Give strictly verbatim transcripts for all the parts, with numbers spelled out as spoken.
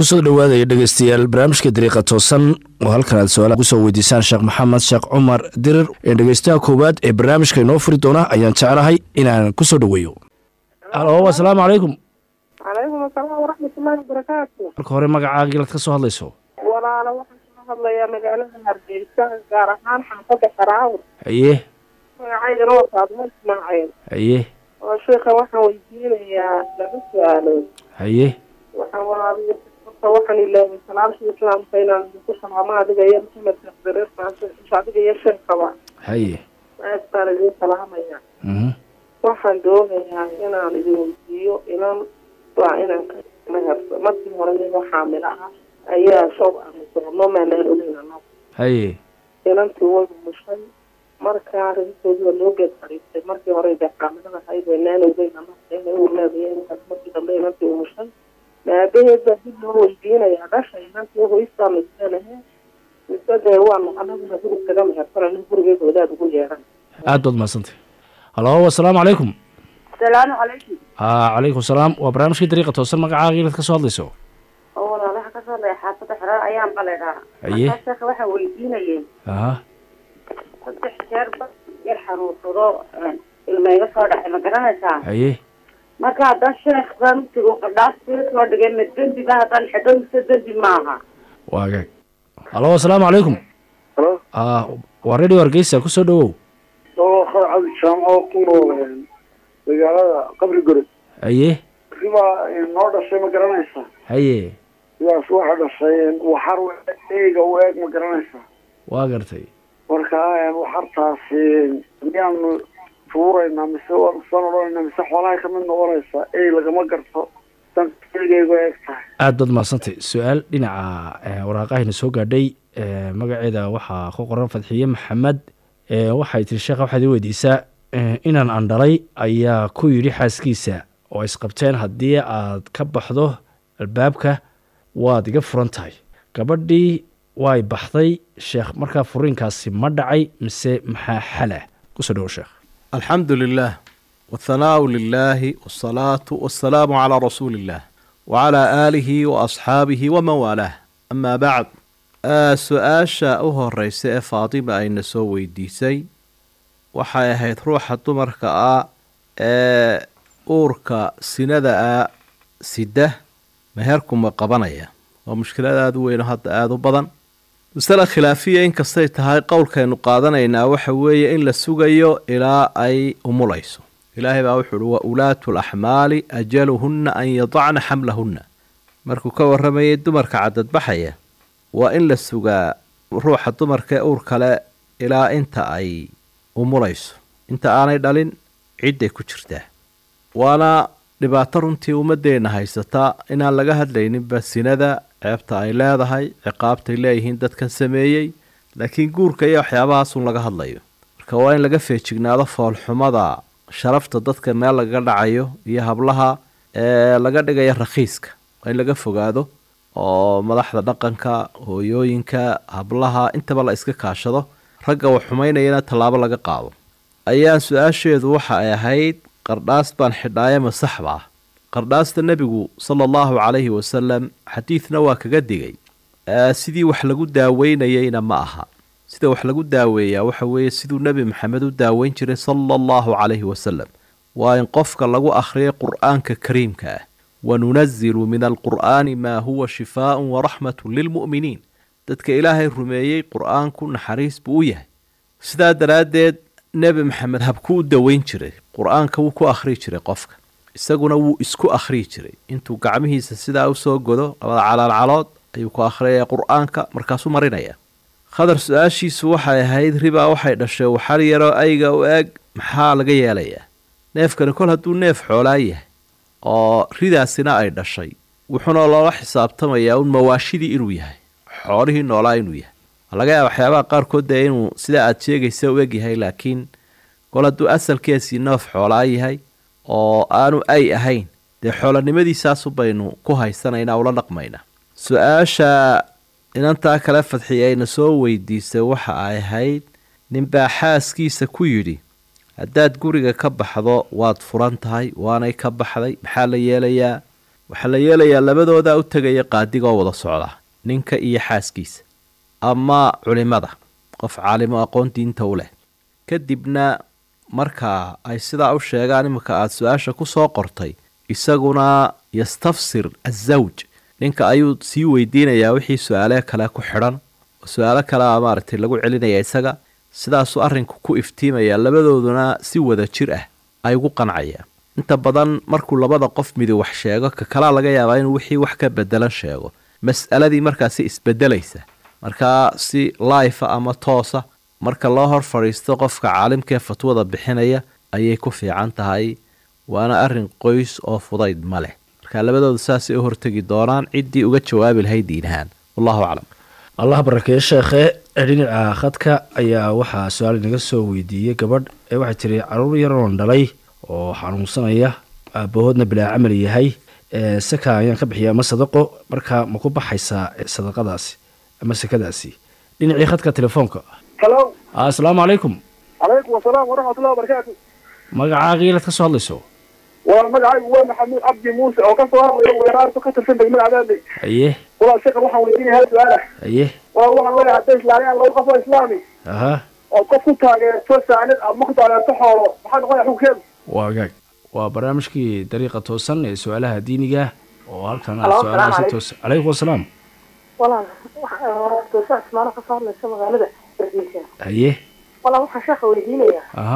kusoo dhawaadaya dhageystayaal barnaamijka dariiqa toosan oo halkan aad su'aalaha ku soo weydiisaan Sheekh Maxamed Sheekh Cumar Dirir ee dhageystaha koowaad ee barnaamijka inoo furi doona ayaan jecelahay inaan ku soo dhaweeyo. Halo, assalaamu calaykum. Calaykum assalaam wa rahmatullahi wa barakaatuh. Marka hore magacaaga la ka soo hadlayso. Walaalo waxaan ka hadlayaa magaalada Hargeysa gaar ahaan xaafadda Qaraawr. Haye. Magacayga waa Faadimo Ismaaciil. Haye. oo sheekha waxaan weydiinayaa laba su'aalo. Haye. waxaan walaaliyo waxaan ilaahay salaamta islaamka inaan ku salaamo adiga iyo Maxamed Dirir faasay adiga iyo sheekha. Haye. Assalaamu salaamaya. Mhm. waxaan doonayaa inaan idin weydiiyo inaan waa inaan ka mahadsan markii hore oo xaamil ah ayaa soo aqoonno meelaan ogeynaa. Haye. inantii way mushay markaa rasuulku loo geeyay markii hore ee xaamilada ahayd meelaan ogeynaa inay u leedahay markii dambe inantii mushay maabeeda dib loo weydiinayaa dhashay inantii oo istaamay midda waan anagu guriga mahadsan guriga wadaad ugu yeeran. aad baad maasantay. Halo, assalaamu calaykum. Assalaamu calaykum. Ah, calaykum salaam. waa barnaamijka dariiqa toosan magacaaga la ka soo hadlayso. oo walaalaha ka soo leeyahay xaafadda Xaraar ayaan baleedaa. Haye. sheekha waxa weydiinayay aha saddex jeer yar xanuunsado ilmayga soo dhacay ma garanaysaa. haye. marka haddaan sheekhan tigu qadaas soo dhigay madambi baa haddaan xidhan saddex maaha. waagaag. Halo, assalaamu calaykum. Halo. ah waa radio Hargeysa ku soo dhawow. oo khad jaamco ku nool magaalada qabri guri. haye. riba noo dhashay ma garanaysaa. haye. sidaas waxa dhashay waxar eega u eeg ma garanaysaa. waa gartay. marka waxartaasi miyaan fuurayna mise waa sanadooyna mise xoolaha ka mid noqonaysaa ee lagama garto tan eegaygu eegtahay. aad baad maasantay. su'aal dhinaca waraaqahayna soo gaadhay magaceeda waxaa ku qoran Fadxiye Maxamed. waxay tiri sheekha waxaad i weydiisaa inaan andhalay ayaa ku yidhi xaaskiisa oo isqabteen haddii aad ka baxdo albaabka waad iga furan tahay. gabadhii way baxday sheekh markaa furiinkaasi ma dhacay mise maxaa xala kusoo dhawo sheekh. الحمد لله والثناء لله والصلاة والسلام على رسول الله وعلى آله وأصحابه ومن والاه أما بعد سؤال شاءه الرئيس فاطمة أين سوي ديسي وحياة روح الدمرك أوركا سنداء سده مهركم قبنية ومشكلة هذا وين هذا هذا بدن مسألة خلافية إن كستيت هاي قول كأنه قادنا إن وحوية إن للسجيو إلى أي أموليسو إلهي بأوحل وأولاة الأحمال أجلهن أن يضعن حملهن مركو كور رمي الدمرك عدد بحية وإن للسجا روح الدمرك أورك لا إلى أنت أي أموليسو أنت أنا دالين عدة كشرته وأنا dhibaato runtii ummadeenna haysata inaan laga hadlaynin basinada ceebta ay leedahay ciqaabtay leeyihiin dadkan sameeyey laakiin guurka iyo waxyaabahaas un laga hadlayo marka waa in laga feejignaado foolxumada sharafta dadka meel laga dhacayo iyo hablaha ee laga dhigayo rakhiiska waa in laga fogaado oo madaxda dhaqanka hooyooyinka hablaha intaba la iska kaashado ragga wax xumaynayana tallaabo laga qaado. ayaan su-aasheedu waxa ay ahayd قرداس بان حداية مصحبة قرداس النبي صلى الله عليه وسلم حديثنا وكجدي آه سيدي وحلقو داوين يينا معها سيدي وحلقو داوية وحوي سيدو النبي محمد داوين شري صلى الله عليه وسلم وإن قفك لقو أخري قرآن كريم كا وننزل من القرآن ما هو شفاء ورحمة للمؤمنين تدك إلهي الرميي قرآن كن حريص بويه سيدا درادد نبي محمد habkuu daweyn jiray quraanka wuu ku akhri jiray qofka isaguna wuu isku akhri jiray intuu gacmihiisa sidaa u soo godo labada calaal calood ayuu ku akhriyaa quraanka markaas uu marinaya. khadar su'aashiisu waxay ahayd riba waxay dhashay waxar yaro ayga u eeg maxaa laga yeelayaa. neefkani kol hadduu neef xoolaa yahay oo ridaasina ay dhashay wuxuuna loola xisaabtamayaa un mawaashidii inuu yahay xoolihii noolaa inuu yahay. laga yaabo waxyaabaha qaarkood ee inuu sida aad sheegaysa u eg yahay laakiin kol hadduu asalkiisii noof xoolaa yahay oo aanu ay ahayn dee xoolanimadiisaasu baynu ku haysanaynaa ula dhaqmaynaa. su-aasha inantaa kale fadxiyayna soo weydiisay waxa ay ahayd ninbaa xaaskiisa ku yidhi haddaad guriga ka baxdo waad furan tahay waanay ka baxday maxaa la yeelayaa. waxaa la yeelayaa labadooda u tegaya qaadigoo wada socda ninka iyo xaaskiisa ama culimada qof caalimo aqoon diinta u leh kadibna markaa ay sidaa u sheegaan iminka aada su-aasha ku soo qortay isaguna yastafsir azawj ninka ayuu sii weydiinayaa wixii su-aale kale ku xidhan oo su-aalo kalea maaragtay lagu celinaya isaga sidaasuu arrinku ku iftiimaya labadooduna si wada jir ah ay ugu qancayaan inta badan markuu labada qof midi wax sheego ka kalaa laga yaabaa inuu wixii wax ka bedelan sheego mas'aladii markaasi isbedelaysa markaa si laifa ama toosa marka loo hor fadhiisto qofka caalimkaee fatwada bixinaya ayay ku fiican tahay waana arrin qoys oo fudayd ma leh marka labadooda saasay u hortegi doonaan ciddii uga jawaabi lahayd diinahaan wallahu aclam allah barakeeye sheekhe dhinaca khadka ayaa waxaa su-aal inaga soo weydiiyey gabadh ee waxay tiri caruur yaroon dhalay oo xanuunsanaya aabahoodna bilaa camal yahay saka ayaan ka bixiya ama sadaqo marka ma ku baxaysaa sadaqadaasi ama sakadaasi dhinacii khadka telefoonka halo assalaamu calaykum calaykum asalaam waraxmatullahi wabarakaatu magacaaga ilaad ka soo hadlayso waa magacaygu waa maxamuud cabdi muuse oo ka soo hadlayo weeraarto ka tirsan degmada cadaadey haye walaa sheekha waxaan weydiinaya hal su-aal ah haye waa waxaan leeyahay hadday islaamiyaan laba qof oo islaami aha oo qof ku taageerto saanid ama ku taageerto xoolo maxaa noqonaya xukunkeedu waa gaag waa barnaamijkii dariiqa toosan ee su-aalaha diiniga oo halkan aad Halo, su-aalaha si salaam toos calaykum asalaam walaal waxaa ismaano ka soo hadlaysa magaalada Hargeysa haye walaal waxaan sheekha weydiinayaa aha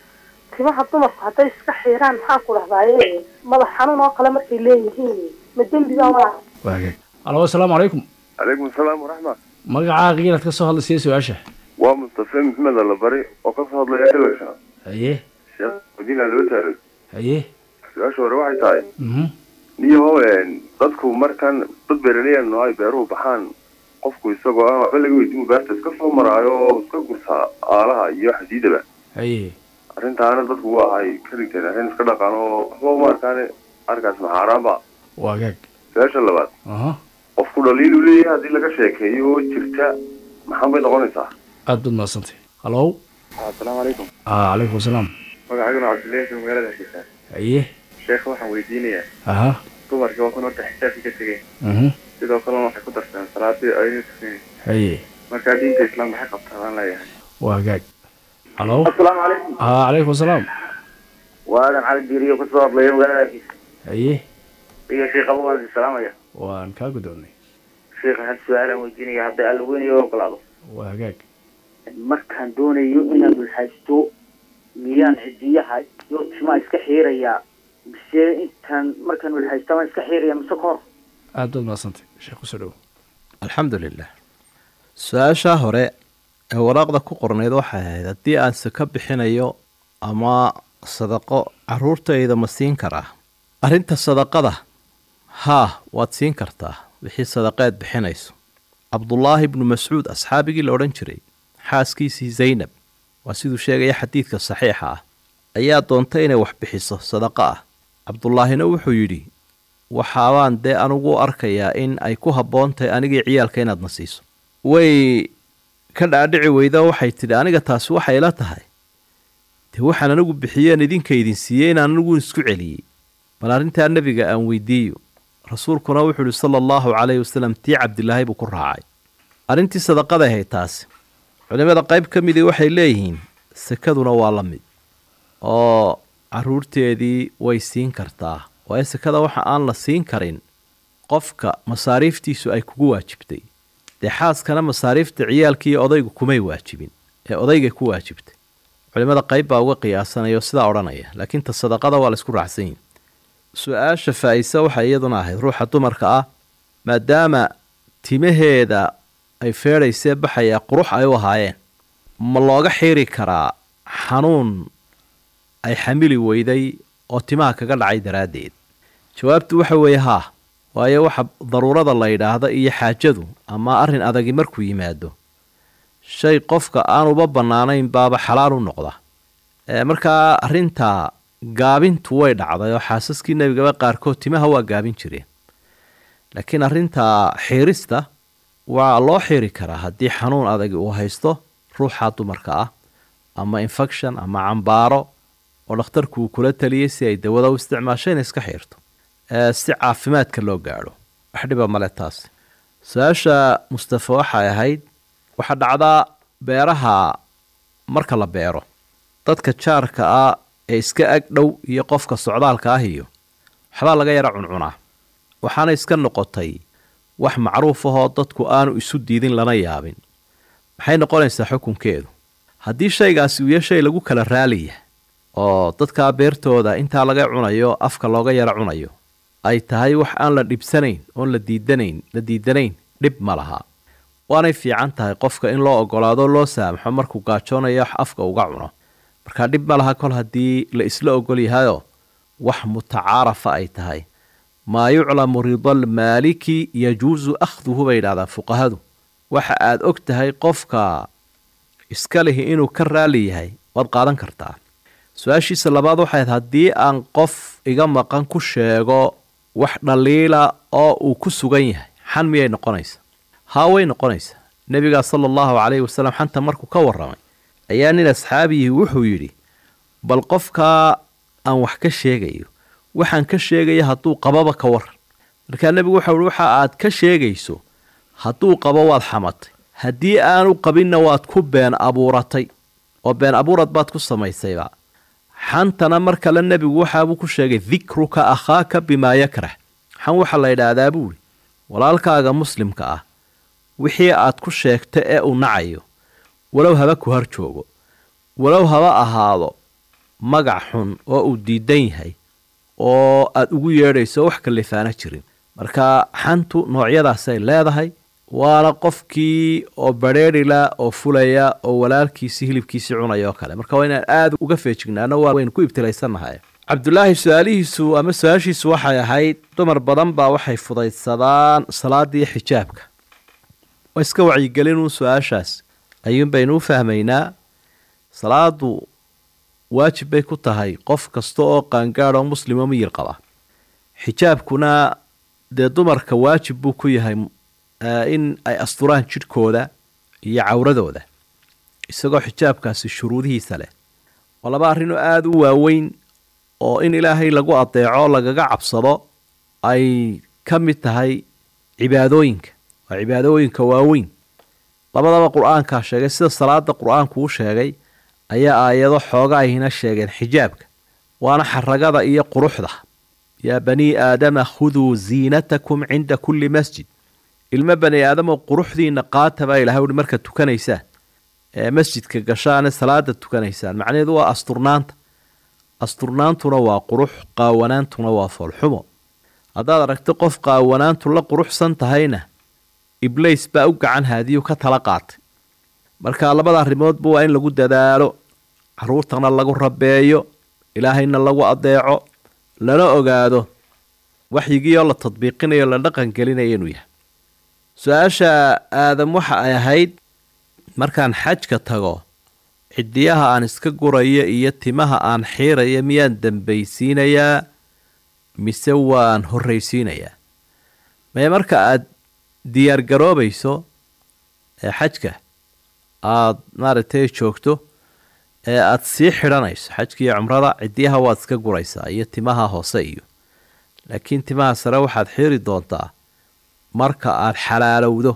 timaha dumarku hadday iska xiiraan maxaa ku dhahdaaye madax xanuun oo kale markay leeyihiin ma dembigaa waa waa gaag halo assalaamu calaykum calaykum asalaam waraxmat magacaaga ilaad ka soo hadlaysa su-aasha waa mustafe maxmed allabari oo ka soo hadlaya elasha haye sheekh madiina loo taaray haye su-aasha hore waxay tahay mhm niyahow dadku markan dad beeraleyan oo ay beeruhu baxaan qofku isagoo aan waxba laga weydiin beerta iska soo maraayo oo iska gurtaa aalaha iyo xadiidaba haye arrintaana dadku waa ay ka dhigteen arrin iska dhaqan oo waxba uma arkaan arkaas maxaaraanba waa gaag su-aasha labaad aha qofku dhaliilu leeyahay haddii laga sheekeeyo oo jirta maxaan bay noqonaysaa aada baad mahadsantay halo assalaamu calaykum ah calaykum asalaam magacayguna cabdillahi ka magaalada hargeysa haye sheekha waxaan weydiinayaa aha dumarkii waa kun horta xisaabkii ka tegeen mhm sidoo kalena waxay ku darteen salaadii ayna tukaneen haye markaa diinta islaam maxay qabtaa baan leeyahay waa gaag halo asalaamu calaykum ah calaykum asalaam waadan cali diiriyo kasoo hadlaya magaalada Hargeysa haye iyo sheekha waan salaamaya waan kaa guddoonnay sheekha hal su-aalaan weydiinaya hadday alla weynayo ogolaado waa gaag markaan doonayo inaan wilhaysto miyaan cidiyaha iyo timaa iska xiirayaa mise intaan markaan wilhaysta maan iska xiiraya mise ka hor aada baad mahadsantay sheekh kusoo dhowo alxamdu lilah su-aashaa hore ee waraaqda ku qornayd waxay ahayd haddii aan saka bixinayo ama sadaqo caruurtayda ma siin karaa arrinta sadaqada haa waad siin kartaa wixii sadaqeed bixinayso cabdullaahi ibnu mascuud asxaabigii la odhan jiray xaaskiisii zaynab waa siduu sheegaya xadiidka saxiixa ah ayaa doontay inay wax bixiso sadaqo ah cabdullaahina wuxuu yidhi waxaabaan dee anugu arkayaa in ay ku habboon tahay anigii ciyaalka inaadna siiso way ka dhaadhici weyda waxay tidhi aniga taasi waxay la tahay dee waxaan anigu bixiyeen idinka idin siiyey inaan anigu isku celiyey bal arrintaa nebiga aan weydiiyo rasuulkuna wuxuu yihi sala allahu calayhi wasalam tii cabdilaahi buu ku raacay arrintii sadaqaday ahayd taasi culimada qayb ka midii waxay leeyihiin sakaduna waa la mid oo caruurteedii way siin kartaa waayo sakada waxa aan la siin karin qofka masaariiftiisu ay kugu waajibtay dee xaaskana masaariifta ciyaalkiiyo odaygu kumay waajibin ee odaygay ku waajibtay culimada qayb baa uga qiyaasanayo sidaa odhanaya laakiin ta sadaqada waa la isku raacsan yihin su-aasha faa-ise waxay iyaduna ahayd ruuxa dumarka ah maadaama timaheeda ay feedhaysee baxayaa qurux ay u ahaayeen ma looga xiiri karaa xanuun ay xamili weyday oo timaha kaga dhacay daraaddeed jawaabtu waxa weeye haa waayo waxa daruurada la yidhaahda iyo xaajadu ama arrin adagi markuu yimaado shay qofka aanuba bannaanayn baaba xalaal u noqda markaa arrintaa gaabintu way dhacday oo xaasaskii nebigaba qaarkood timaha waa gaabin jireen laakiin arrintaa xiirista waa loo xiiri karaa haddii xanuun adagi uu haysto ruuxa dumarka ah ama infection ama cambaaro oo dhakhtarku uu kula taliyey si ay dawada u isticmaasho inay iska xiirto si caafimaadka loo gaadho wax dhiba male taas. su-aasha mustafa waxay ahayd waxaa dhacdaa beeraha marka la beero dadka jaarka ah ee iska ag dhow iyo qofka socdaalka ah iyo waxbaa laga yara cuncunaa waxaana iska noqotay wax macruuf ahoo dadku aanu isu diidin lana yaabin. maxay noqonaysaa xukunkeedu haddii shaygaasi uu yahay shay lagu kala raaliya oo dadkaa beertooda intaa laga cunayo afka looga yara cunayo ay tahay wax aan la dhibsanayn oon la diidanayn la diidanayn dhib ma laha. waanay fiican tahay qofka in loo ogolaado loo saamaxo markuu gaajoonayo wax afka uga cuno markaa dhib ma laha kol haddii la isla ogol yahayoo wax mutacaarafa ay tahay. maa yuclamu ridal maaliki yajuusu akhduhu bay yidhahdaan fuqahadu. waxa aad og tahay qofka iska lihi inuu ka raali yahay waad qaadan kartaa. su-aashiisa labaad waxay ahayd haddii aan qof iga maqan ku sheego wax dhaliila oo uu ku sugan yahay xan miyay noqonaysa? haa way noqonaysaa. nebigaa sala allahu calayhi wasalam xanta markuu ka warramay ayaa nin asxaabiyihii wuxuu yidhi bal qofkaa aan wax ka sheegayo waxaan ka sheegaya hadduu qababa ka waran. markaa nebigu waxau ihi waxa aad ka sheegayso hadduu qabo waad xamatay haddii aanu qabinna waad ku been abuuratay oo been abuurad baad ku samaysayba. xantana mar kale nebigu waxaabuu ku sheegay dikruka akhaaka bimaa yakrah. xan waxaa la yidhaahdaa buuri walaalkaaga muslimka ah wixii aad ku sheegta ee uu nacayo walow haba ku har joogo walow haba ahaado magac xun oo uu diidan yahay oo aad ugu yeedhayso wax kalifaana jirin. marka xantu noocyadaasay leedahay waana qofkii oo badheerila oo fulaya oo walaalkiisi hilibkiisii cunaya oo kale. marka waa inaan aada uga feejignaano waynu ku ibtilaysannahay. cabdulaahi su-aalihiisu ama su-aashiisu waxay ahayd dumar badan baa waxay fudaydsadaan salaadii xijaabka. waa iska wacyigelinun su-aashaas ayuun baynu u fahmaynaa. salaadu waajib bay ku tahay qof kasta oo qaangaadh oo muslim oo miyir qaba. xijaabkuna dee dumarka waajib buu ku yahay in ay asturaan jidhkooda iyo cawradooda isagoo xijaabkaasi shuruudihiisa leh. waa laba arrinoo aada u waaweyn oo in ilaahay lagu adeeco lagaga cabsado ay ka mid tahay cibaadooyinka. waa cibaadooyinka waaweyn labadaba qur-aankaa sheegay sida salaada qur-aanku u sheegay ayaa aayado xooga ayna sheegeen xijaabka waana xaragada iyo quruxda. yaa banii aadama khuduu ziinatakum cinda kulli masjid. ilmo bani aadamoo quruxdiina qaata baa ilahay uhi markaad tukanaysaan ee masjidka gashaane salaada tukanaysaan. macnaheedu waa asturnaanta. asturnaantuna waa qurux qaawanaantuna waa foolxumo. haddaad aragto qof qaawanaantu la quruxsan tahayna iblays baa u gacan haadiyu ka tala qaatay. marka labada arrimoodba waa in lagu dadaalo caruurtana lagu rabeeyo ilaahayna lagu adeeco lana ogaado waxyigii oo la tadbiiqinayo la dhaqan gelinayo inuu yahay. su-aasha aadam waxa ay ahayd markaan xajka tago cidiyaha aan iska gurayo iyo timaha aan xiirayo miyaan dambaysiinayaa mise waan horraysiinayaa? maya marka aad diyaar garoobayso ee xajka aada maaragtay joogto ee aada sii xidhanayso xajka iyo cumrada cidiyaha waad iska guraysaa iyo timaha hoose iyo laakiin timaha sare waxaad xiiri doontaa marka aada xalaalowdo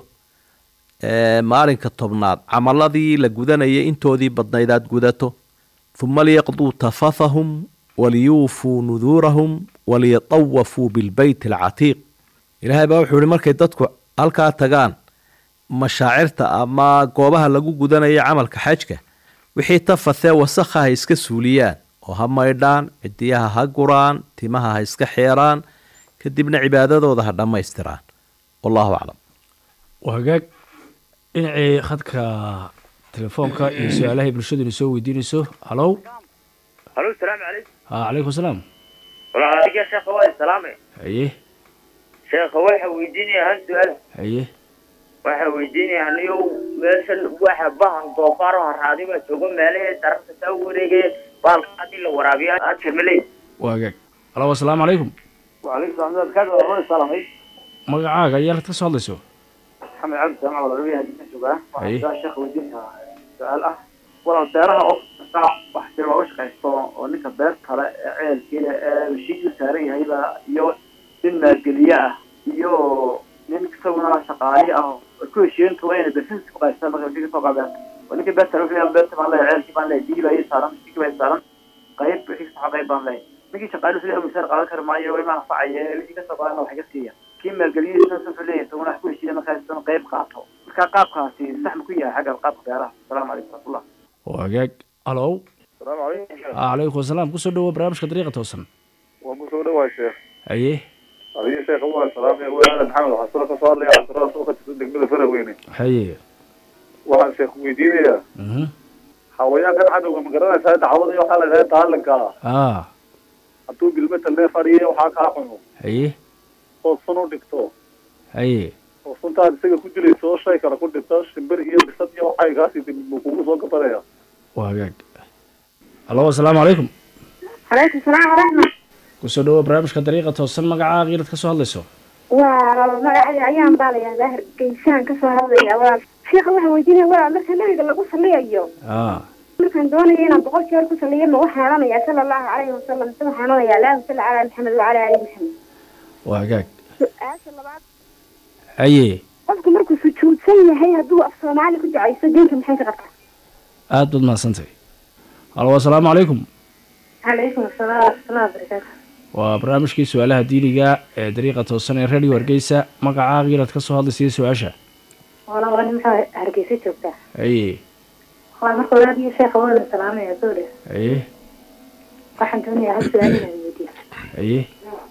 ee maalinka tobnaad camaladii la gudanayay intoodii badnayd aad gudato. huma liyaqduu tafathahum waliyuufuu nuduurahum waliyatawafuu bilbeyt alcatiiq. ilaahay baa wuxuu ihi markay dadku halkaa tagaan mashaacirta ama goobaha lagu gudanaya camalka xajka wixii tafathee wasakha ha iska suuliyaan oo ha maydhaan cidiyaha ha guraan timaha ha iska xeeraan kadibna cibaadadooda ha dhammaystiraan. wallahu aclam. waa hagaag dhinacii khadka telefoonka iyo su-aalahay bulshaduna soo weydiinayso. halow halo salaamu calaykum. ha calaykum salaam. walaaliga sheekha waa salaame. haye sheekha waxa weydiinaya hal su-aal. haye waxa weydiinaya aniyo meeshan waxa bahan doofaar oo raadi baa joogo meelaha darafta taa wareegay baalqaadii la waraabiya ajmalay. waa hagaag. halo assalaamu calaykum. وعليكم السلام كذا والله سلامي magacaaga ayaa ka soo hadlayso. محمد عبد السلام ولا ربيع هذه شوغا أي. وهذا شيخ وجهها سؤال اه ولا beeraha oo wax jira oo shaqeysto oo ninka beer kale ceel kale ee shii saaran yahay ba iyo nin maalgeliye ah iyo nin isaguna shaqaale ah oo ku heshiinta waa inay business ku qaybsadaan marka wixii kasoo qaadaan ولكن بس لو فيها بس ما لا يعرف كمان لا يجي لا يسارن يجي لا يسارن قيب في صحاب قيب ما لا ميجي شغال في المسار قال كر معي وما نفعي اللي كسبان أو حاجة كذي كيم الجليل نفسه في الليل تونا حكوا شيء ما كان قيب قاطه كقاب قاسي سحب كويا حاجة القاب قيارة السلام عليكم ورحمة الله وجاك ألو السلام عليكم عليكم السلام كسر دو برامج كطريقة توصل ومسؤول هو الشيخ أيه أبي الشيخ هو السلام يقول أنا محمد حصل صار لي على ترى سوق تصدق من الفرق ويني حيه waxaan sheekh weydiinaya mhm xawayaankan cadowga ma garanaysaa dacwada iyo waxa la yiraahdaa taalanka ah hadduu bilmata lee fadhiyo waxa ka aqoon haye oo sano dhigto haye oo suntaad isaga ku jilayso shay kala ku dhigto shimbir iyo bisad iyo waxa gaasi dib kugu soo gabaraya waagaag allo assalaamu calaykum عليكم السلام ورحمة kusoo dhawo barnaamijka dariiqa toosan magacaa qiirad ka soo hadlayso ومرعي أيام بالي ظاهر كيسان كسر هذا يا شيخ الله ويدينا ولا مثلا نريد اللي قصر لي اليوم اه مثلا دوني هنا بقول شيء قصر لي ما وحنا أنا يا صلى الله عليه وسلم سبحانه يا لا صل على محمد وعلى آل محمد waagaag سؤال بعد haye قصدك مركز سجود سيء هي هدوء أفصل معي كنت عايزة دينك من حيث قطع aad baad mahadsantahay allo assalaamu calaykum عليكم السلام ورحمة الله وبركاته waa barnaamijkii su-aalaha diiniga ee dariiqa toosan ee radio hargeysa magacaa qiirad ka soo hadlaysay su-aasha والله أنا محا هرقيسي جوبتا haye والله مركز ولادي شيخ أول السلام يا زولي haye waxaan doonayaa hal su'aal inaan weydiiyo haye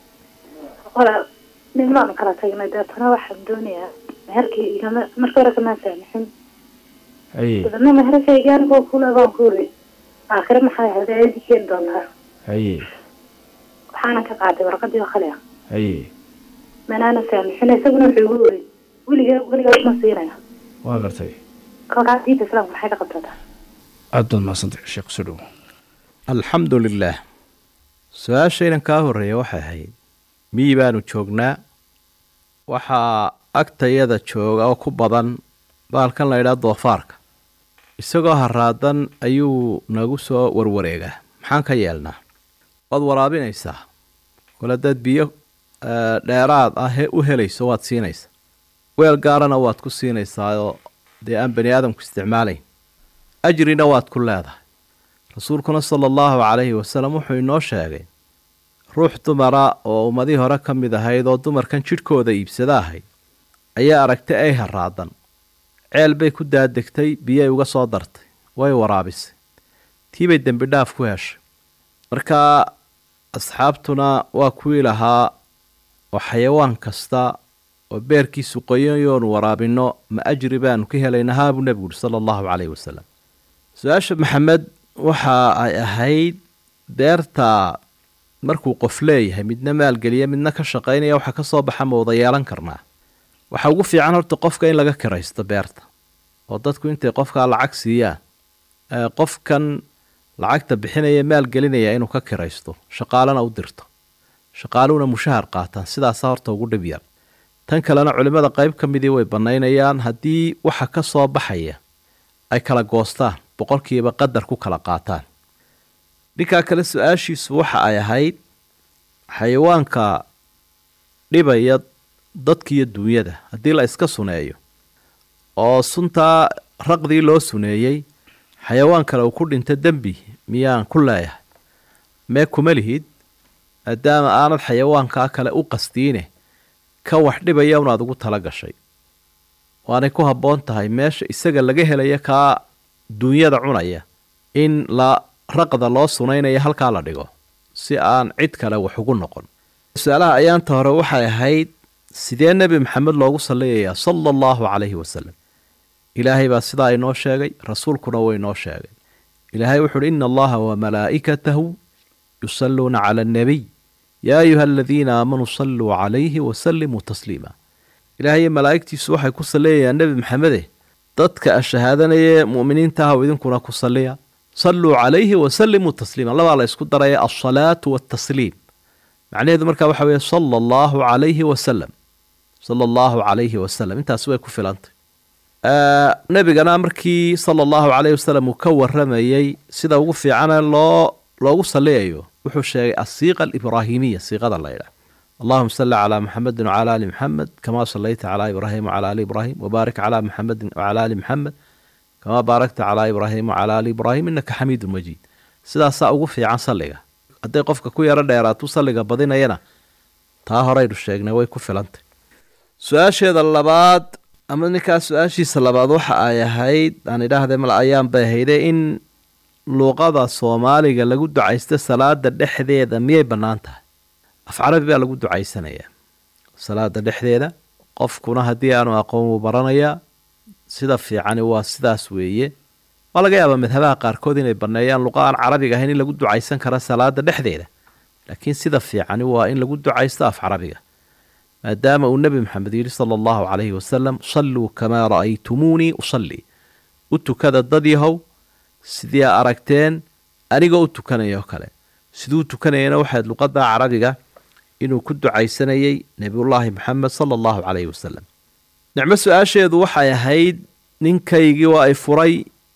walaal nin maan kala tagnay deetana waxaan doonayaa meherkii igama marka hore kamaan saamixin haye dadna meherkayga anigoo kula baan kuuri aakhire maxay hadaayadii keeni doontaa haye waxaanan ka qaaday warqadii oo kale ah haye manaana saamixin isaguna wuxuu igu weri weligaa weligaa uma siinaya waa gartay kolkaas diinta islaamka maxay ka qabtataa aad baad mahadsantahay sheekh kusoo dhawo alxamdu lilaah su-aashaynan kaa horreeya waxay ahayd miyi baanu joognaa waxaa agtayada jooga oo ku badan baalkan la ydhaha doofaarka isagoo haraadan ayuu nagu soo warwareegaa maxaan ka yeelnaa waad waraabinaysaa kole dad biyo dheeraad ah he u helayso waad siinaysaa weel gaarana waad ku siinaysaao dee aan bani aadamku isticmaalayn ajrina waad ku leedahay rasuulkuna sala allahu calayhi wasalam wuxuu inoo sheegay ruux dumara oo ummadii hore ka mid ahayd oo dumarkan jidhkooda iibsada ahayd ayaa aragtay ay haraadan ceel bay ku daadegtay biyay uga soo dartay way waraabisay tiibay dembi dhaaf ku heshay markaa asxaabtuna waa kuwii lahaa oo xayawaan kasta oo beerkiisu qoyanyoonu waraabinno ma ajri baanu ka helaynaa haabuu nebigu uhi sala allahu calayhi wasalam su-aasha maxamed waxa ay ahayd beerta markuu qof leeyahay midna maalgeliya midna ka shaqaynaya waxa ka soo baxa ma wada yeelan karnaa waxa ugu fiican horta qofka in laga kiraysto beerta oo dadku intay qofkaa lacag siiyaan qofkan lacagta bixinaya maalgelinaya inuu ka kiraysto shaqaalana u dirto shaqaaluhuna mushahar qaataan sidaasaa horta ugu dhib yar tan kalena culimmada qayb ka midii way bannaynayaan haddii waxa ka soo baxaya ay kala goostaan boqolkiiba qadar ku kala qaataan ninkaa kale su-aashiisu waxa ay ahayd xayawaanka dhibaya dadkiiyo duunyada haddii la iska suneeyo oo suntaa raqdii loo suneeyey xayawaan kale uu ku dhinto dembi miyaan ku leeyahay mee kuma lihid maadaama aanad xayawaankaa kale u qastiine ka wax dhibaya unaad ugu tala gashay waanay ku habboon tahay meesha isaga laga helaya kaa duunyada cunaya in la raqda loo sunaynaya halkaa la dhigo si aan cid kale wax ugu noqon su-aalaha ayaanta hore waxay ahayd sidee nebi maxamed loogu salliyayaa sala allahu calayhi wasalam ilaahay baa sidaa inoo sheegay rasuulkuna way inoo sheegay ilaahay wuxu uhi ina allaha wamalaa'ikatahu yusalluuna cala annabiy yaa ayuha aladiina aamanuu salluu calayhi wasallimuu tasliima ilaahay iyo malaa'igtiisu waxay ku saliyayaan nebi maxamede dadka ashahaadanayee mu'miniinta ah idinkuna ku salliya salluu calayhi wasallimuu tasliima labaa la isku daraya alsalaatu waltasliim macnaheedu markaa waxa weeye sala allahu calayhi wasalam sala allahu calayhi wasalam intaasi way ku filantay nebigana markii sala allahu calayhi wasalam uu ka waramayey sida ugu fiicana loo loogu salliyayo wuxuu sheegay asiiqa alibraahimiya siiqada la ydhaah اللهم صل على محمد وعلى آل محمد كما صليت على إبراهيم وعلى آل إبراهيم وبارك على محمد وعلى آل محمد كما باركت على إبراهيم وعلى آل إبراهيم إنك حميد مجيد sidaasaa ugu fiican salliga hadday qofka ku yaro dheeraatu salliga badinayana taa horeynu sheegnay way ku filantay su-aasheeda labaad ama ninkaas su-aashiisa labaad waxa ay ahayd aan idhaahday mal ayaan bay ahayde in luuqada soomaaliga lagu ducaysto salaada dhexdeeda miyay bannaan tahay af carabi baa lagu ducaysanayaa salaada dhexdeeda qofkuna haddii aanu aqoon wuu baranayaa sida fiicani waa sidaas weeye waa laga yaabaa madhabaha qaarkood inay banneeyaan luqa aan carabiga ahayn in lagu ducaysan kara salaada dhexdeeda laakiin sida fiicani waa in lagu ducaysto af carabiga maadaama uu nebi maxamed yidhi sala allahu calayhi wasalam salluu kamaa ra'aytumuunii usallii u tukada dad yahow sidii a aragteen anigoo u tukanayoo kale siduu tukanayana waxayd luqadda carabiga inuu ku ducaysanayay nebiyullaahi maxamed sala allahu calayhi wasalam nicmo su-aasheedu waxay ahayd ninkaygii waa ay furay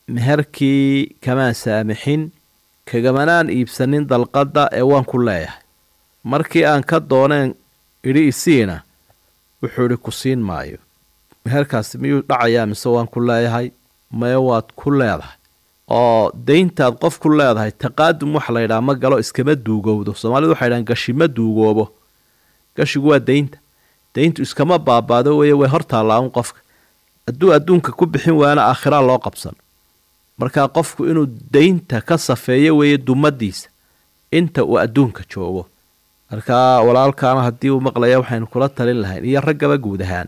meherkii kamaan saamixin kagamanaan iibsanin dalqadda ee waan ku leeyahay markii aan ka dooneen idhi isiina wuxuu idhi ku siin maayo meherkaasi miyuu dhacayaa mise waan ku leeyahay maya waad ku leedahay oo dayntaad qof ku leedahay taqaadum waxa la yidhaha ma galo iskama duugowdo soomaalidu waxay dhahaan gashi ma duugoobo gashigu waa daynta dayntu iskama baabaado weeye way hor taallaa-un qofka hadduu adduunka ku bixin waana aakhiraa loo qabsan markaa qofku inuu daynta ka safeeyo weeye dumadiisa inta uu adduunka joogo markaa walaalkaana haddii uu maqlaya waxaynu kula talin lahayn iyo raggaba guud ahaan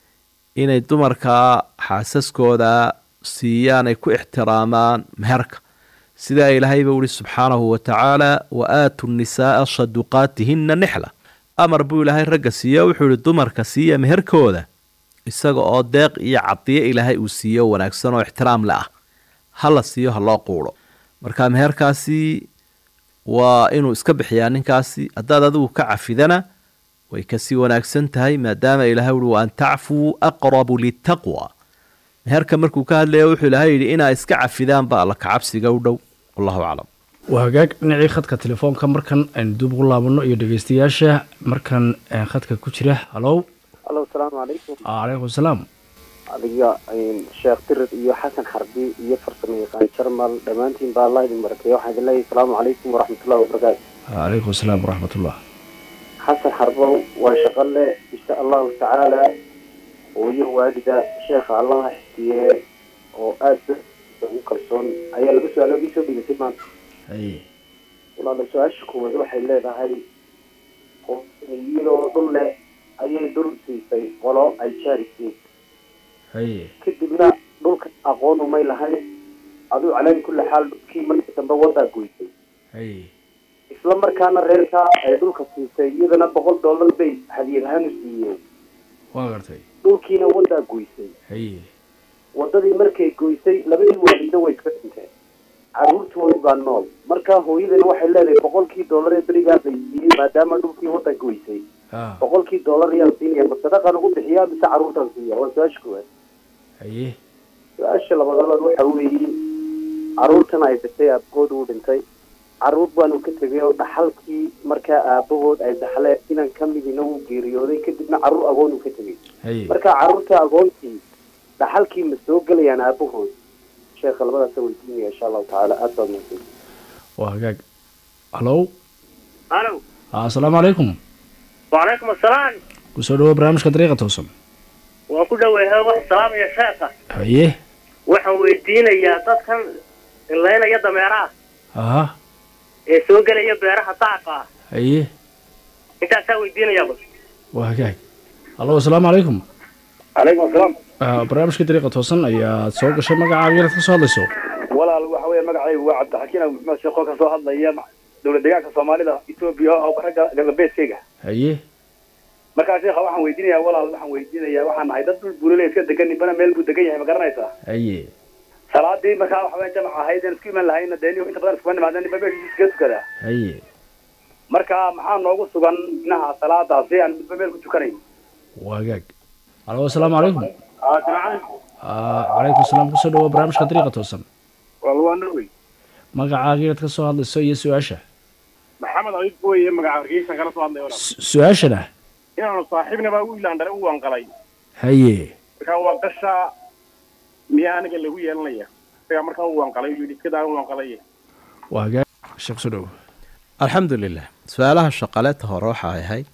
inay dumarkaa xaasaskooda siiyaan ay ku ixtiraamaan meherka sidaa ilaahayba uhi subxaanahu wa tacaala wa aatu nisaaa saduqaatihinna nixla amar buu ilaahay ragga siiya wuxuu ihi dumarka siiya meherkooda isaga oo deeq iyo cadiyo ilaahay uu siiyo wanaagsan oo ixtiraam le ah ha la siiyo ha loo quudho marka meherkaasi waa inuu iska bixiyaa ninkaasi haddaad adigu ka cafidana way kasii wanaagsan tahay maadaama ilaahay uhi wa an tacfuu aqrabu litaqwa meherka markuu ka hadlaya wuxuu ilaahay yidhi inaa iska cafidaan ba alla kacabsiga u dhow wallahu aclam waa hagaag dhinacii khadka telefoonka markan aynu dib ugu laabano iyo dhegeystayaasha markan khadka ku jira halow halo asalaamu calaykum calaykum asalaam adiga sheekh dirir iyo xasan xarbi iyo farsamo yaqaan jarmal dhammaantiin baa allah idin barakeeya waxaan idin leeyahay asalaamu calaykum waraxmatullahi wabarakaatu calaykum asalaam waraxmatullah xasan xarbow waa shaqo leh insha allahu tacaala hooyo waalida sheekha allaha xifdiye oo aada ugu kalsoon ayaa laga su-aalo ii soo dhigatay maanta haye walaala su-aasha koowaad waxay leedahay iyadoo dhul leh ayay dhul siisay qolo ay jaarisiin haye kadibna dhulka aqoon umay lahayn aduu caleen kulli xaal dhulkii markii dambe wadaa goysay haye isla markaana reerka ay dhulka siisay iyadana boqol dollar bay hadiyad ahaan u siiyeen waa gartay dhulkiina wadaa goysay haye wadadii markay goysay labadii waalido way iska dhinteen caruurtoodii baa nool markaa hooyadana waxay leedahay boqolkii dollar ee berigaa bay siiyey maadaama dhulkii wada goysay boqolkii dollar ayaan siinaya ma sadaqaan ugu bixiyaa mise caruurtaan siiya waa su-aasha koowaad haye su-aasha labaadabaad waxa weeye caruurtan ay dhintay aabahood uu dhintay caruur baanu ka tegay oo dhaxalkii markaa aabahood ay dhaxleen inan ka midina uu geeriyooday kadibna caruur agoon uu ka tegay markaa caruurta agoontii dhaxalkii ma soo gelayaan aabahood sheekha labadaasa weydiinaya insha allahu tacaala aada baad mahadsan waa hagaag halow halo assalaamu calaykum wacalaykum assalaam kusoo dhawo barnaamijka dariiqa toosan waa ku dhaweeha wax salaamaya sheekha haye waxaan weydiinayaa dadkan ilaynaya dameeraha aha ee soo gelaya beeraha daaqa haye intaasaa weydiinayaa bal waa hagaag halo assalaamu calaykum calaykum asalaam barnaamijka dariiqa toosan ayaad soo gashay magacaaga inaad ka soo hadlayso walaal waxa weeye magacaygu waa cabdixakiin maxmed sheekho ka soo hadlaya dowlad deegaanka soomaalida etoobiya oo ragga galbeedkayga haye markaa sheekha waxaan weydiinayaa walaal waxaan weydiinayaa waxaan nahay dad dhul buulale iska degan nibana meel buu degan yahay ma garanaysaa haye salaadii markaa waxaweye jamac ahayd aan isku iman lahayna dee inta badan iskuma nimaadeen niba meelkiisa iskaga tukadaa haye marka maxaa noogu sugan dhinaha salaadaasi aan midba meel ku tukanayn waa hagaag halo assalaamu calaykum asalaam calaykum salaam kusoo dhawo barnaamijka dariiqa toosan walwaana wey magacaaga inaad ka soo hadlayso iyo su-aasha maxamed maxamed abiib gooye magaca hargeysa kala soo hadlay walaal su-aashana inaanu saaxiibna baa wiil aan dhalay u wanqalay haye markaa waa qasha miyaa aniga lagu yeelanaya isagaa markaa u wanqalay yidhi iska daa u wanqalay waagaa sheekh soo dhow alxamdu lilah su-aalaha shaqaleeta hore waxaa ahayd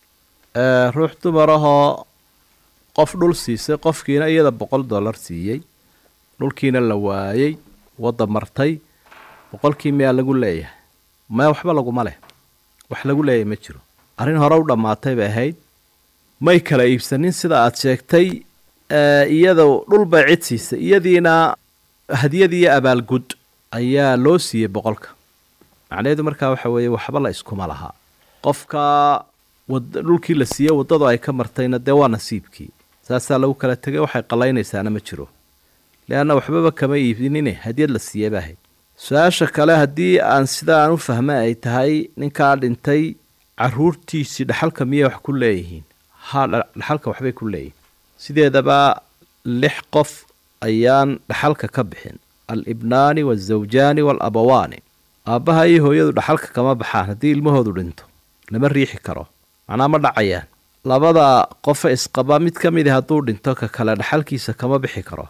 ruux dumar ahoo qof dhul siisay qofkiina iyada boqol dollar siiyey dhulkiina la waayey wadda martay boqolkii miyaa lagu leeyahay maya waxba laguma leh wax lagu leeyahay ma jiro arrin hore u dhammaatay bay ahayd may kala iibsanin sida aad sheegtay iyada dhul bay cid siisay iyadiina hadiyad iyo abaalgud ayaa loo siiyey boqolka macnaheedu markaa waxa weeye waxba la iskuma lahaa qofka dhulkii la siiyey waddadu ay ka martayna dee waa nasiibkii saasaa lagu kala tegay waxay qallaynaysaana ma jiro leanna waxbaba kama iibinine hadiyad la siiyey ba ahayd su-aasha kale haddii aan sida aan u fahmay ay tahay ninkaa dhintay caruurtiisii dhaxalka miyay wax ku leeyihiin ha dhaxalka waxbay ku leeyihiin sideedaba lix qof ayaan dhaxalka ka bixin al-ibnaani waalzawjaani waalabawaani aabbaha iyo hooyadu dhaxalka kama baxaan haddii ilmahoodu dhinto lama riixi karo macnaa ma dhacayaan labada qofe isqaba mid ka midi hadduu dhinto ka kale dhaxalkiisa kama bixi karo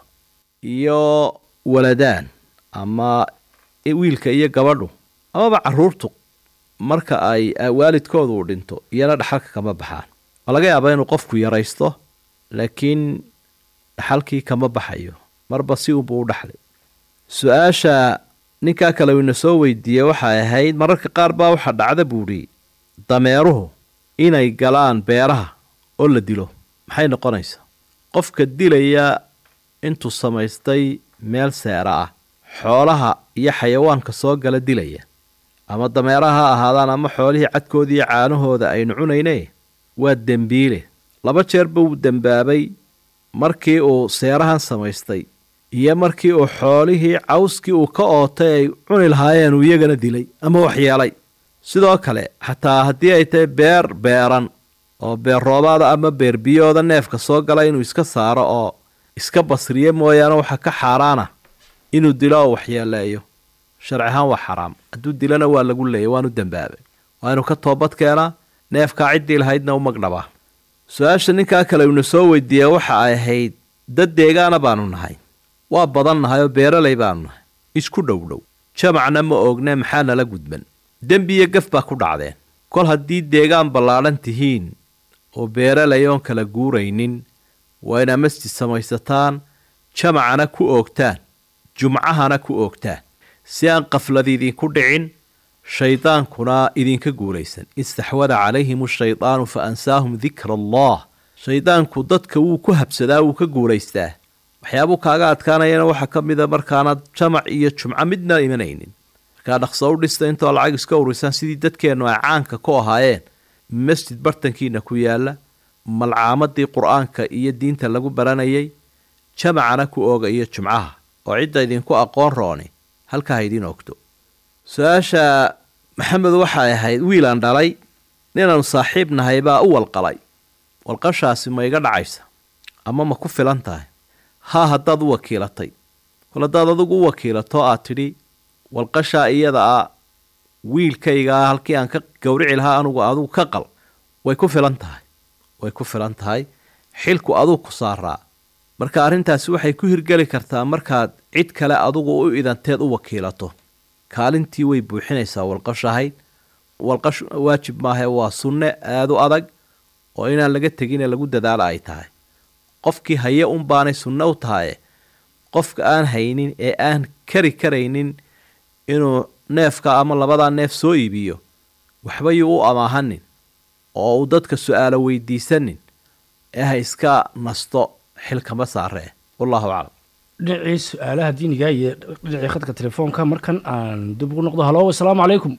iyo waladaan ama wiilka iyo gabadhu amaba caruurtu marka ay waalidkoodu u dhinto iyana dhaxalka kama baxaan waa laga yaabaa inuu qofku yaraysto laakiin dhaxalkii kama baxayo marba si unbuu u dhaxlay su-aasha ninkaa kale uu ina soo weydiiyey waxay ahayd mararka qaar baa waxaa dhacda buudhi dameeruhu inay galaan beeraha oo la dilo maxay noqonaysaa qofka dilaya intuu samaystay meel seera ah xoolaha iyo xayawaanka soo gala dilaya ama dameeraha ha ahaadaan ama xoolihii cadkooda iyo caanahooda aynu cunayne waa dembiile laba jeer buu dembaabay markii uu seerahan samaystay iyo markii uu xoolihii cawskii uu ka ootay ay cuni lahaayeen uu iyagana dilay ama waxyeelay sidoo kale xataa haddii ay tahay beer beeran oo beer roobaada ama beer biyooda neefka soo gala inuu iska saaro oo iska basriye mooyaane waxa ka xaaraana inuu dilo oo waxyeeleeyo sharci ahaan waa xaraam hadduu dilana waa lagu leeyay waanu dembaabay waa inuu ka toobad keenaa neefkaa ciddii lahaydna u magdhabaa su-aasha ninkaa kale uuna soo weydiiyey waxa ay ahayd dad deegaana baanu nahay waa badan nahay oo beeraley baanu nahay isku dhow dhow jamacna ma oogne maxaa nala gudban dembi iyo gaf baa ku dhacdeen kol haddii deegaan ballaadhan tihiin oo beeraley oon kala guuraynin waa inaa masjid samaysataan jamacana ku oogtaan jumcahana ku oogtaan si aan qafladi idinku dhicin shaydaankuna idinka guulaysan istaxwada calayhim ashaydaanu fa ansaahum dikra allah shaydaanku dadka wuu ku habsadaa wuu ka guulaystaa waxyaabuu kaaga adkaanayana waxaa ka mida markaanaad jamac iyo jumco midna imanaynin markaa dhaqso u dhista intoo lacag iska urisaan sidii dadkeennu ay caanka ku ahaayeen masjid bartankiina ku yaala malcaamadii qur-aanka iyo diinta lagu baranayay jamacana ku ooga iyo jumcaha oo cidda idinku aqoon rooni halkaa ha idiin ogto su-aasha maxamed waxay ahayd wiilaan dhalay ninaanu saaxiib nahay baa u walqalay walqashaasi ma iga dhacaysa ama ma ku filan tahay haa haddaad u wakiilatay kol haddaad adigu u wakiilato aad tidhi walqashaa iyada a wiilkaygaa halkii aan ka gowrici lahaa anugu adigu ka qal way ku filan tahay way ku filan tahay xilku aduu ku saaraa marka arrintaasi waxay ku hirgeli kartaa markaad cid kale adugu u idanteed u wakiilato kaalintii way buuxinaysaa walqashahayd walqash waajib maahae waa sunne aada u adag oo inaan laga tegine lagu dadaala ay tahay qofkii haye un baanay sunne u tahaye qofka aan haynin ee aan kari karaynin inuu neefka ama labadaa neef soo iibiyo waxba yuu u amaahanin oo uu dadka su-aalo weydiisanin ee ha iska nasto xilkama saaree wallahu aclam dhinacii su-aalaha diiniga iyo dhinacii khadka telefoonka markan aan dib ugu noqdo halo assalaamu calaykum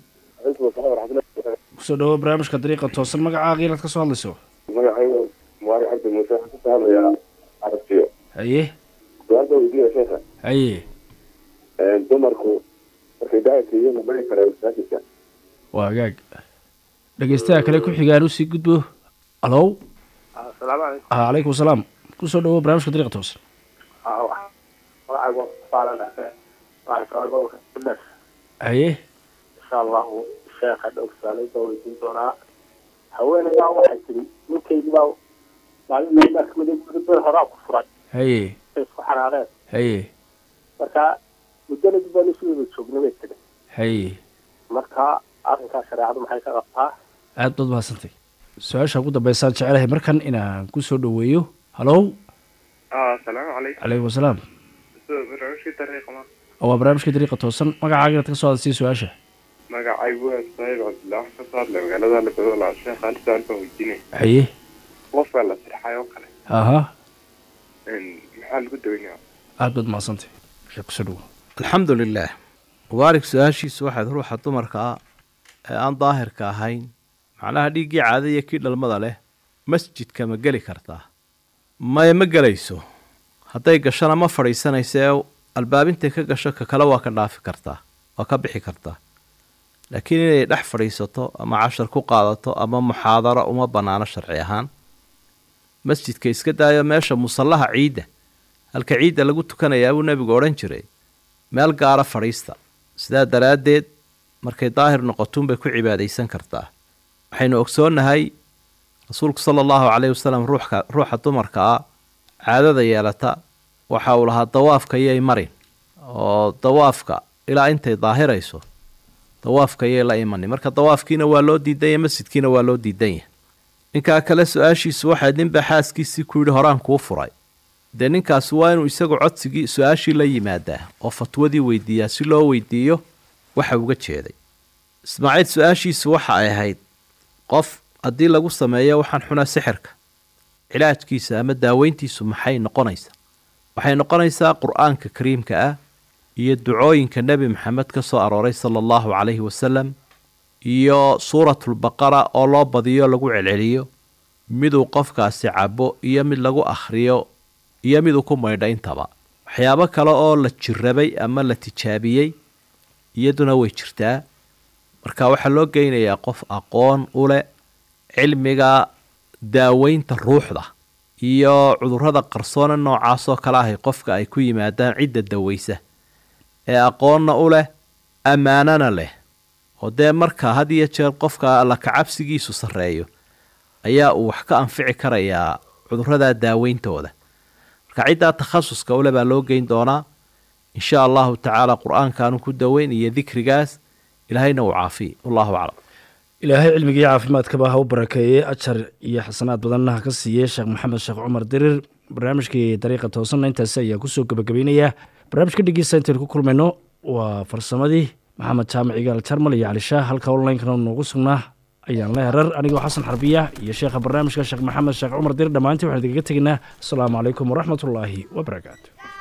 kusoo dhawo barnaamijka dariiqa toosan magacaa kiilad ka soo hadlayso magacaygu mubaari cabdi muuse waxaan kasoo hadlayaa aragtiyo haye su-aalda weydiiya sheekha haye dumarku markay daayarka iyo mabari kare masaajidka waa agaag dhegeystaha kale ku xigaan usii gudbo alow asalaamu calaykum calaykum asalaam kusoo dhawo barnaamijka dariiqa toosan magacaygu faalan waxaan gobolka kudhas haye insha allahu sheekha dhowr su'aalood baa weydiin doonaa haweeneydaa waxay tiri ninkaydii baa maalin meelbaa ka miday guri ber horaa ku furay haye isku xanaaqeen haye marka muddaladii baan isu wada joognay bay tiri haye marka arrinkaa shareecadu maxay ka qabtaa aad baad mahadsantay su-aasha ugu dambeysaan jecelahay markan inaan ku soo dhaweeyo halow asalaamu calaykum calaykum asalaam barnaamijkii dariiqa ma waa barnaamijka dariiqa toosan magacaaga inaad ka soo hadasii su-aasha magacaygu waa saahib cabdillah waxaan kasoo hadlay magaalada labadoola sheekh hal su-aal baan weydiinay haye qofkaa la sirxay oo kale aha maxaa lagu daweynaya aad baad mahadsantay sheekh kusoo dhawo alxamdu lilah mubaarig su-aashiisu waxayd ruuxa dumarka ah ee aan daahirka ahayn macnaha dhiiggii caada iyo kii dhalmada leh masjidka ma geli kartaa maya ma gelayso hadday gashana ma fadhiisanaysa ee albaabintay ka gasho ka kale waa ka dhaafi kartaa waa ka bixi kartaa laakiin inay dhex fadhiisato ama cashar ku qaadato ama muxaadaro uma bannaano sharci ahaan masjidka iska daayo meesha musallaha ciidda halka ciidda lagu tukanayaa buu nebigu odhan jiray meel gaara fadhiista sidaa daraaddeed markay daahir noqotuunbay ku cibaadaysan kartaa waxaynu ogsoonnahay rasuulku sala allahu calayhi wasalam ruuxka ruuxa dumarka ah caadada yeelata waxa uu lahaa dawaafka yay marin oo dawaafka ilaa intay daahirayso dawaafka yay la imanin marka dawaafkiina waa loo diidanya masjidkiina waa loo diidanya ninkaa kale su-aashiisu waxay ninbaa xaaskiisii ku yidhi horaan kuu furay dee ninkaasi waa inuu isagu codsigii su-aashii la yimaadaa oo fatwadii weydiiyaa si loo weydiiyo waxa uga jeeday ismaaciil su-aashiisu waxa ay ahayd qof haddii lagu sameeyo waxaan xunaa sixirka cilaajkiisa ama daaweyntiisu maxay noqonaysaa waxay noqonaysaa qur-aanka kariimka ah iyo ducooyinka nebi maxamed ka soo arooray sala allahu calayhi wasalam iyo suuratulbaqara oo loo badiyo lagu celceliyo miduu qofkaasi cabo iyo mid lagu akhriyo iyo miduu ku maydha intaba waxyaabo kale oo la jirrabay ama la tijaabiyey iyaduna way jirtaa marka waxaa loo geynayaa qof aqoon u leh cilmiga daaweynta ruuxda iyo cudurrada qarsoone noocaasoo kale ahay qofka ay ku yimaadaan cidda daweysa ee aqoonna u leh ammaanana leh oo dee marka had iyo jeer qofka alla kacabsigiisu sarreeyo ayaa uu wax ka anfici karayaa cudurradaa daaweyntooda marka ciddaa takhasuska ule baa loo geyn doonaa insha allahu tacaala qur-aankaanu ku daweyn iyo dikrigaas ilaahayna uu caafiy wallahu aclam ilaahay cilmiga iyo caafimaadkaba ha u barakeeyey ajar iyo xasanaad badanna ha ka siiyey sheekh maxamed sheekh cumar dirir barnaamijkii dariiqa toosanna intaasi ayaa kusoo gebagabeynayaa barnaamijka dhegeysta intaynu ku kulmayno waa farsamadii maxamed jaamac igaal jarmal iyo cali shaah halka onlinekana noogu sugnaa ayaan la herar anigoo xasan xarbiya iyo sheekha barnaamijka sheekh maxamed sheekh cumar dirir dhammaantii waxaan idinkaga tegaynaa asalaamu calaykum waraxmatullaahi wabarakaatu